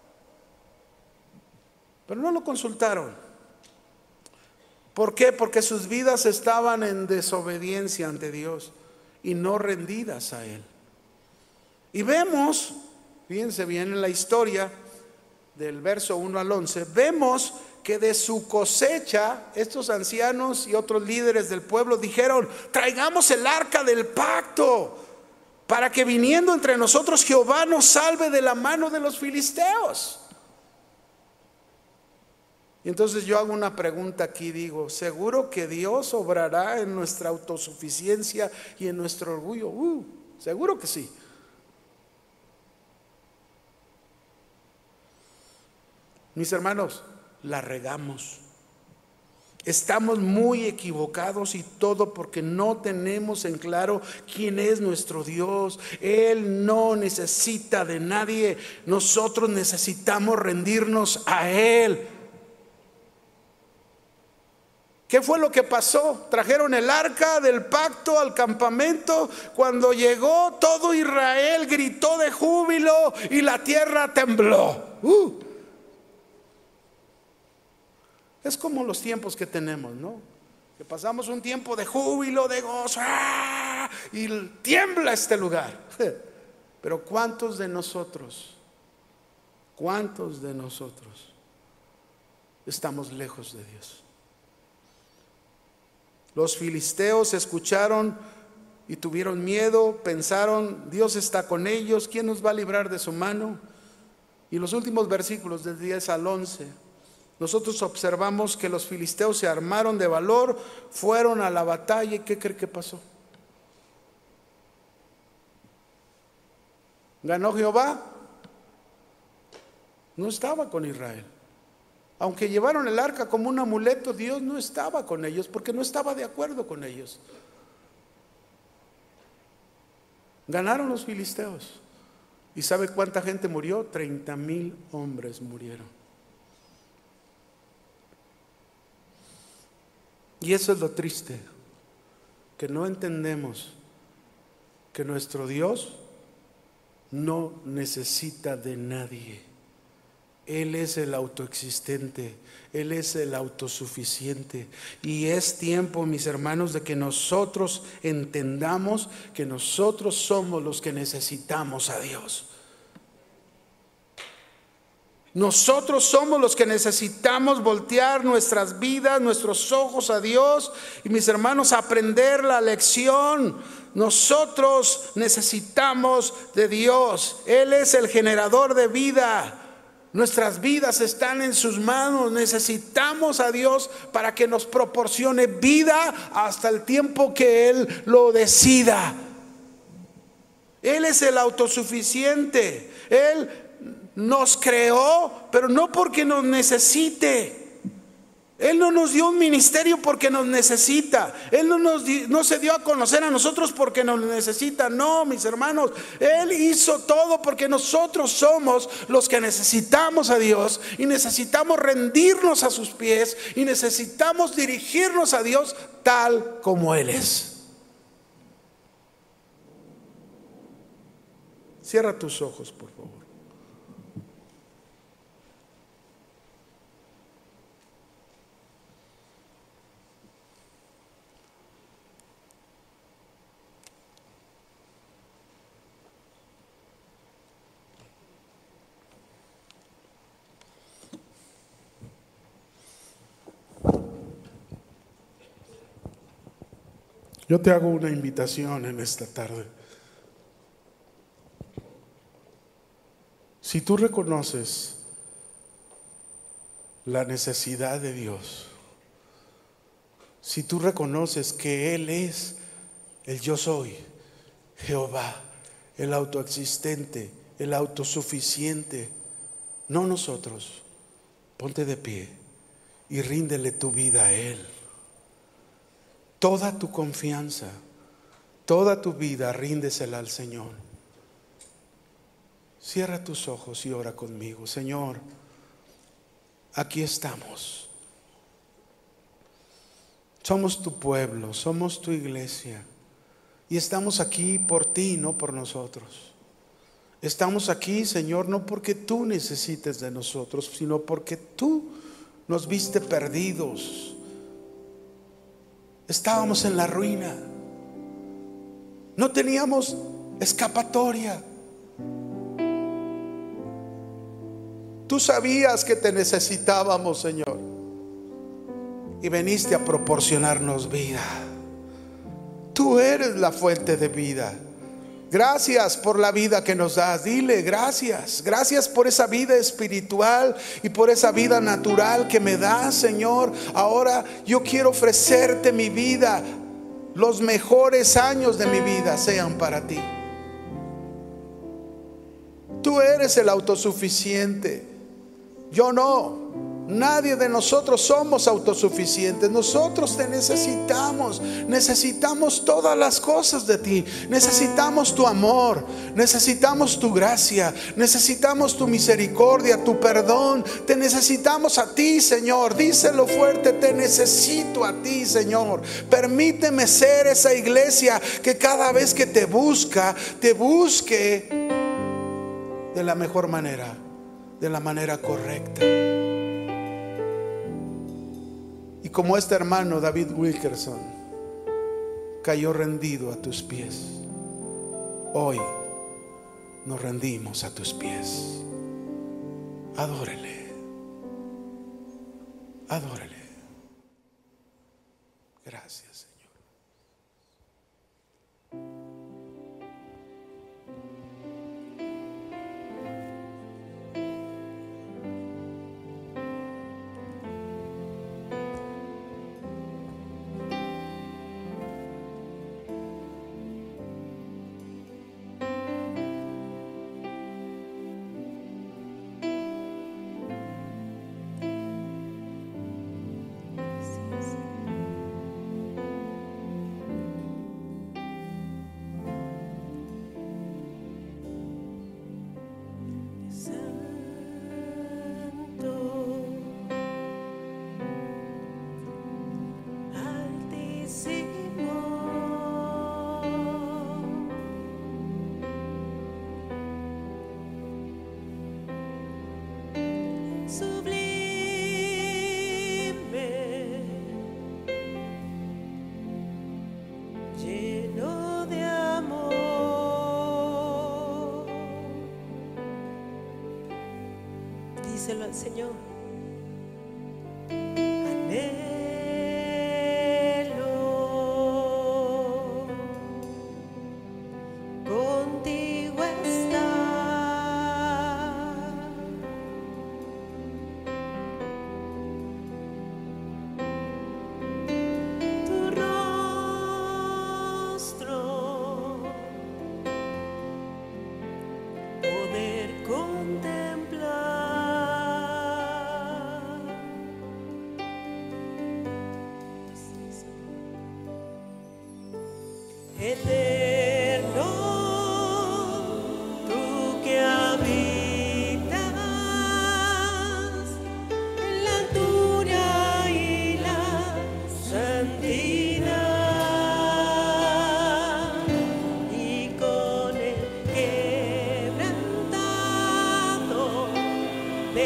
Pero no lo consultaron. ¿Por qué? Porque sus vidas estaban en desobediencia ante Dios y no rendidas a Él. Y vemos, fíjense bien en la historia del verso 1 al 11, vemos que de su cosecha estos ancianos y otros líderes del pueblo dijeron: traigamos el arca del pacto, para que viniendo entre nosotros Jehová nos salve de la mano de los filisteos. Y entonces yo hago una pregunta aquí, digo: ¿seguro que Dios obrará en nuestra autosuficiencia y en nuestro orgullo? Seguro que sí. Mis hermanos, la regamos. Estamos muy equivocados, y todo porque no tenemos en claro quién es nuestro Dios. Él no necesita de nadie. Nosotros necesitamos rendirnos a Él. ¿Qué fue lo que pasó? Trajeron el arca del pacto al campamento. Cuando llegó, todo Israel gritó de júbilo y la tierra tembló. Es como los tiempos que tenemos, ¿no? Que pasamos un tiempo de júbilo, de gozo, y tiembla este lugar. Pero ¿cuántos de nosotros estamos lejos de Dios? Los filisteos escucharon y tuvieron miedo, pensaron: Dios está con ellos, ¿quién nos va a librar de su mano? Y los últimos versículos del 10 al 11, nosotros observamos que los filisteos se armaron de valor, fueron a la batalla. ¿Y qué cree que pasó? ¿Ganó Jehová? No estaba con Israel. Aunque llevaron el arca como un amuleto, Dios no estaba con ellos, porque no estaba de acuerdo con ellos. Ganaron los filisteos. ¿Y sabe cuánta gente murió? 30,000 hombres murieron. Y eso es lo triste, que no entendemos que nuestro Dios no necesita de nadie. Él es el autoexistente, Él es el autosuficiente. Y es tiempo, mis hermanos, de que nosotros entendamos que nosotros somos los que necesitamos a Dios. Nosotros somos los que necesitamos voltear nuestras vidas, nuestros ojos a Dios, y mis hermanos, aprender la lección. Nosotros necesitamos de Dios. Él es el generador de vida. Nuestras vidas están en sus manos. Necesitamos a Dios para que nos proporcione vida hasta el tiempo que Él lo decida. Él es el autosuficiente. Él nos creó, pero no porque nos necesite. Él no nos dio un ministerio porque nos necesita. Él no se dio a conocer a nosotros porque nos necesita. No, mis hermanos, Él hizo todo porque nosotros somos los que necesitamos a Dios, y necesitamos rendirnos a sus pies, y necesitamos dirigirnos a Dios tal como Él es. Cierra tus ojos, por favor. Yo te hago una invitación en esta tarde. Si tú reconoces la necesidad de Dios, si tú reconoces que Él es el yo soy, Jehová, el autoexistente, el autosuficiente, no nosotros, ponte de pie y ríndele tu vida a Él. Toda tu confianza, toda tu vida, ríndesela al Señor. Cierra tus ojos y ora conmigo. Señor, aquí estamos. Somos tu pueblo, somos tu iglesia. Y estamos aquí por ti, no por nosotros. Estamos aquí, Señor, no porque tú necesites de nosotros, sino porque tú nos viste perdidos. Estábamos en la ruina. No teníamos escapatoria. Tú sabías que te necesitábamos, Señor, y viniste a proporcionarnos vida. Tú eres la fuente de vida. Gracias por la vida que nos das. Dile gracias. Gracias por esa vida espiritual y por esa vida natural que me das, Señor. Ahora yo quiero ofrecerte mi vida. Los mejores años de mi vida sean para ti. Tú eres el autosuficiente. Yo no. Nadie de nosotros somos autosuficientes. Nosotros te necesitamos. Necesitamos todas las cosas de ti. Necesitamos tu amor. Necesitamos tu gracia. Necesitamos tu misericordia, tu perdón. Te necesitamos a ti, Señor. Díselo fuerte: te necesito a ti, Señor. Permíteme ser esa iglesia que cada vez que te busca, te busque de la mejor manera, de la manera correcta. Y como este hermano David Wilkerson cayó rendido a tus pies, hoy nos rendimos a tus pies. Adórele, adórele. Gracias, Señor. Díselo al Señor. Anhelo contigo estar. Tu rostro poder contemplar. Eterno, tú que habitas en la altura y la santidad, y con el quebrantado de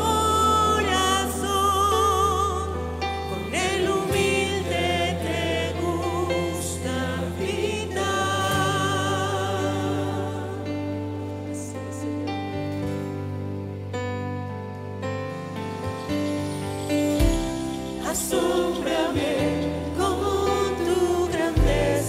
corazón, con el humilde te gusta habitar. Así, Señor. Asómbrame con tu grandeza.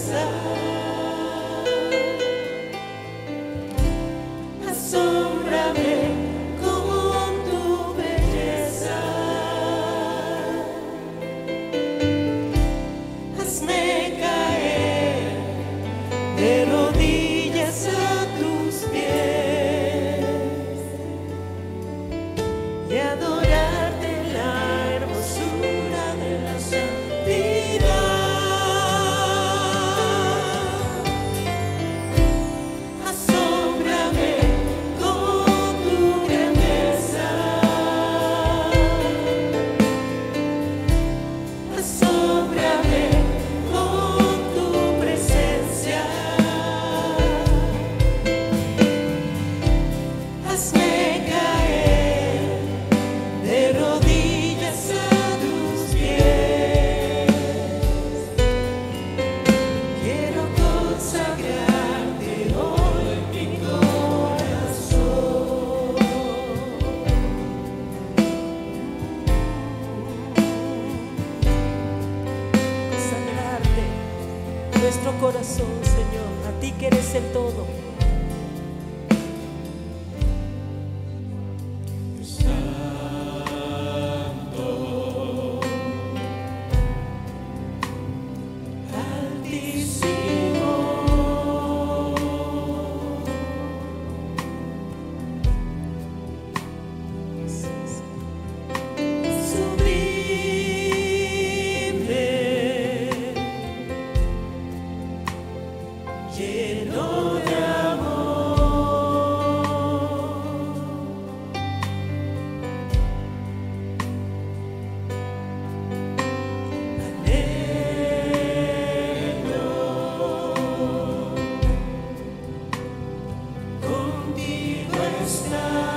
contigo estar.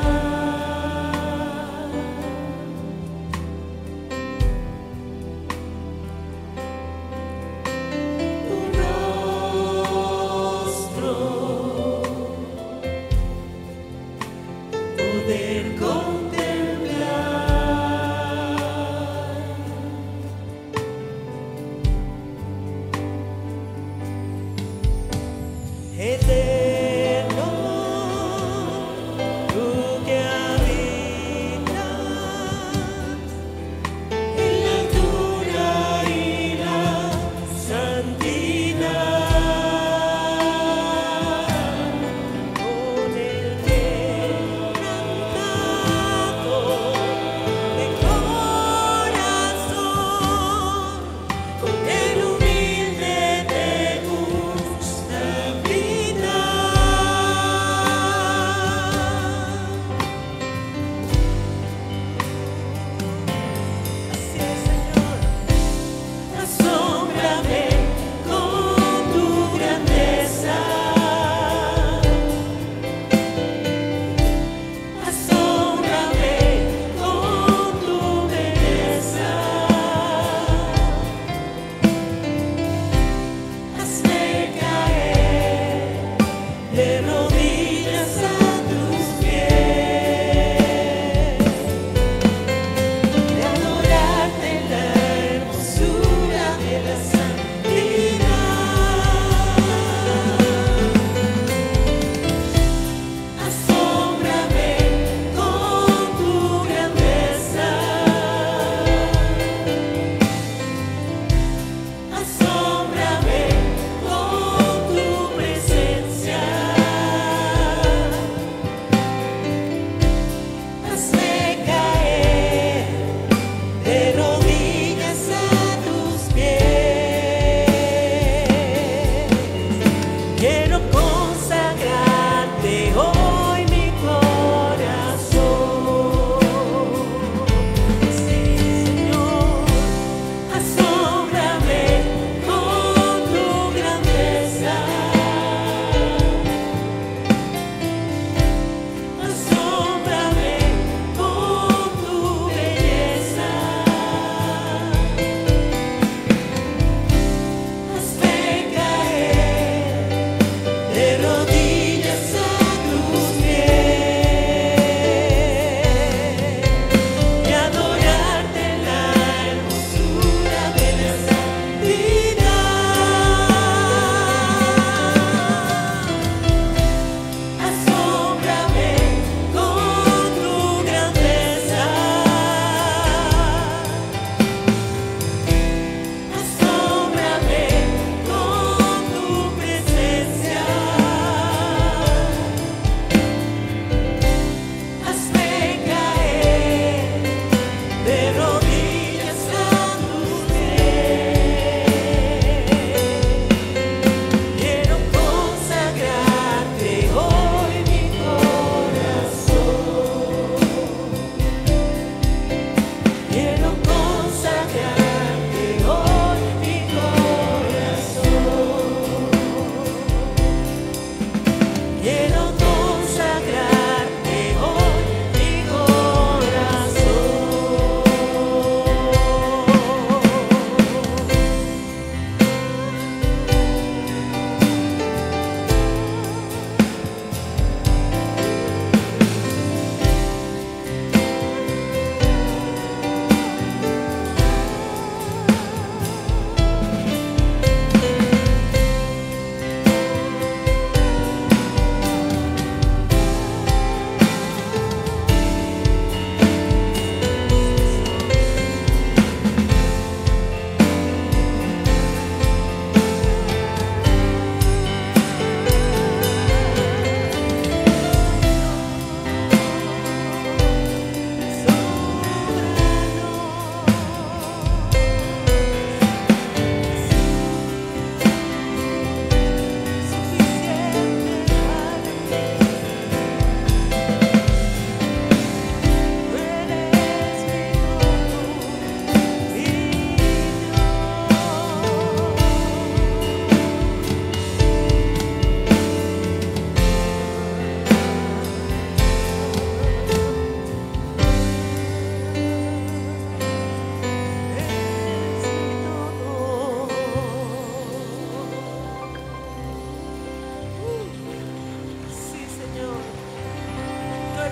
Tu rostro poder contemplar. Eterno, tú que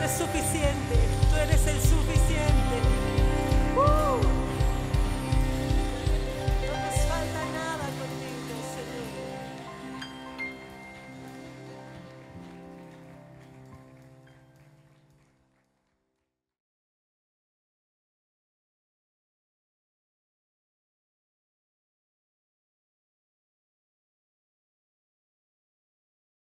eres suficiente, tú eres el suficiente.